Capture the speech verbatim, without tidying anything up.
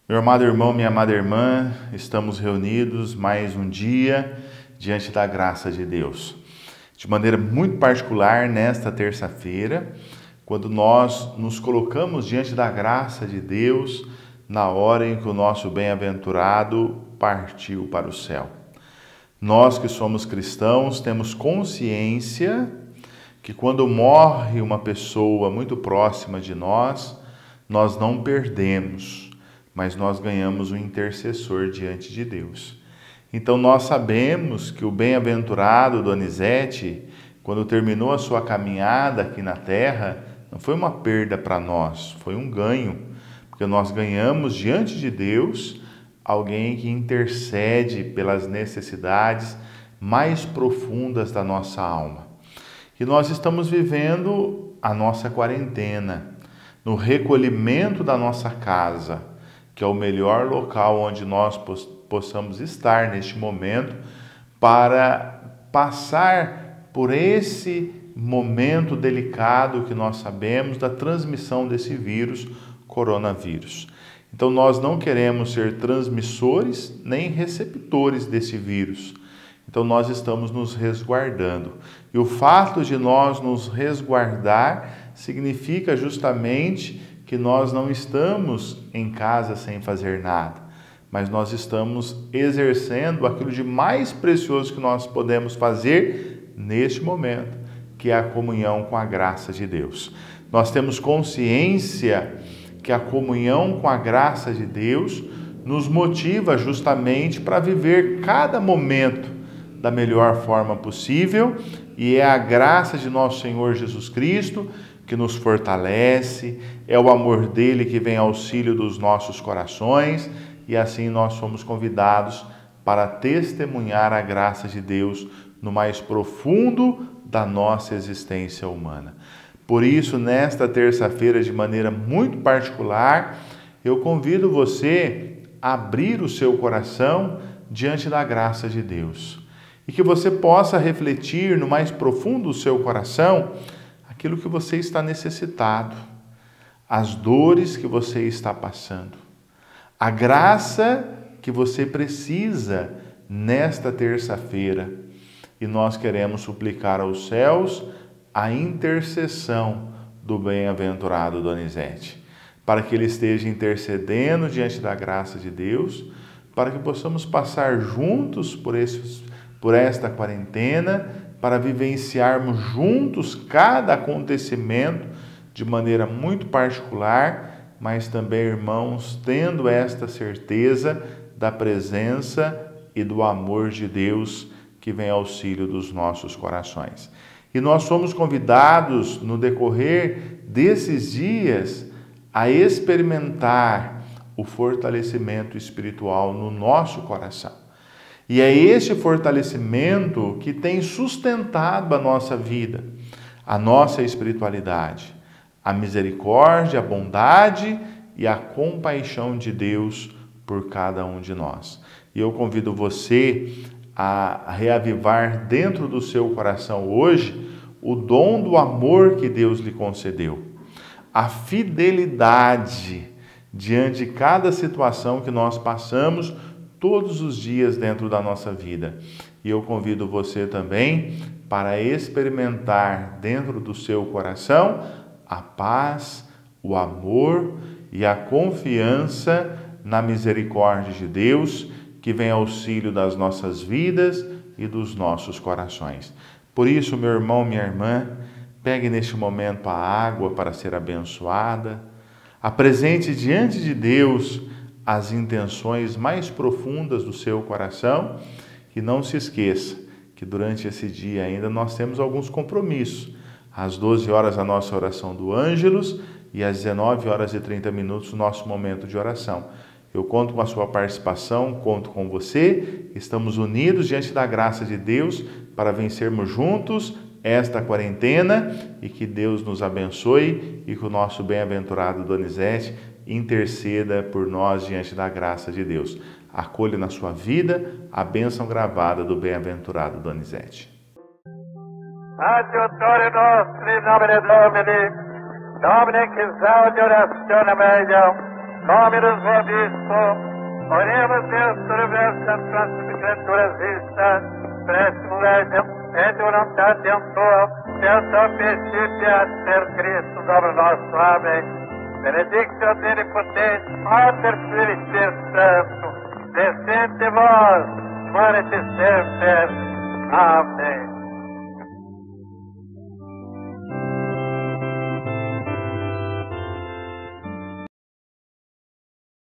Meu amado irmão, minha amada irmã, estamos reunidos mais um dia diante da graça de Deus. De maneira muito particular, nesta terça-feira, quando nós nos colocamos diante da graça de Deus, na hora em que o nosso bem-aventurado partiu para o céu. Nós que somos cristãos temos consciência que quando morre uma pessoa muito próxima de nós, nós não perdemos, mas nós ganhamos um intercessor diante de Deus. Então nós sabemos que o bem-aventurado Donizete, quando terminou a sua caminhada aqui na terra, não foi uma perda para nós, foi um ganho, porque nós ganhamos diante de Deus alguém que intercede pelas necessidades mais profundas da nossa alma. E nós estamos vivendo a nossa quarentena, no recolhimento da nossa casa, que é o melhor local onde nós possamos estar neste momento para passar por esse momento delicado que nós sabemos da transmissão desse vírus, coronavírus. Então nós não queremos ser transmissores nem receptores desse vírus. Então nós estamos nos resguardando. E o fato de nós nos resguardar significa justamente que nós não estamos em casa sem fazer nada, mas nós estamos exercendo aquilo de mais precioso que nós podemos fazer neste momento, que é a comunhão com a graça de Deus. Nós temos consciência que a comunhão com a graça de Deus nos motiva justamente para viver cada momento da melhor forma possível, e é a graça de nosso Senhor Jesus Cristo que nos fortalece, é o amor dele que vem auxílio dos nossos corações, e assim nós somos convidados para testemunhar a graça de Deus no mais profundo da nossa existência humana. Por isso, nesta terça-feira, de maneira muito particular, eu convido você a abrir o seu coração diante da graça de Deus, e que você possa refletir no mais profundo do seu coração aquilo que você está necessitado, as dores que você está passando, a graça que você precisa nesta terça-feira. E nós queremos suplicar aos céus a intercessão do bem-aventurado Donizete, para que ele esteja intercedendo diante da graça de Deus, para que possamos passar juntos por, esses, por esta quarentena, para vivenciarmos juntos cada acontecimento de maneira muito particular, mas também, irmãos, tendo esta certeza da presença e do amor de Deus que vem auxílio dos nossos corações. E nós somos convidados, no decorrer desses dias, a experimentar o fortalecimento espiritual no nosso coração. E é esse fortalecimento que tem sustentado a nossa vida, a nossa espiritualidade, a misericórdia, a bondade e a compaixão de Deus por cada um de nós. E eu convido você a reavivar dentro do seu coração hoje o dom do amor que Deus lhe concedeu, a fidelidade diante de cada situação que nós passamos todos os dias dentro da nossa vida. E eu convido você também para experimentar dentro do seu coração a paz, o amor e a confiança na misericórdia de Deus, que vem auxílio das nossas vidas e dos nossos corações. Por isso, meu irmão, minha irmã, pegue neste momento a água para ser abençoada, apresente diante de Deus as intenções mais profundas do seu coração, e não se esqueça que durante esse dia ainda nós temos alguns compromissos. Às doze horas a nossa oração do Ângelus e às dezenove horas e trinta minutos o nosso momento de oração. Eu conto com a sua participação, conto com você, estamos unidos diante da graça de Deus para vencermos juntos esta quarentena, e que Deus nos abençoe e que o nosso bem-aventurado Donizete interceda por nós diante da graça de Deus. Acolha na sua vida a bênção gravada do bem-aventurado Donizete. Adiutore nostri, nomine Domini, Domine qui saudior est meum, Dominus vobiscum, oremos Deus por versas nossas criaturas vistas, prestum legem et voluntatem tuam, pensa principia per Cristo, Domino nosso. Amém. Benedictio Omnipotens, Pater, Filii, Spiritus Sanctus, descende vós, manete semper. Amém.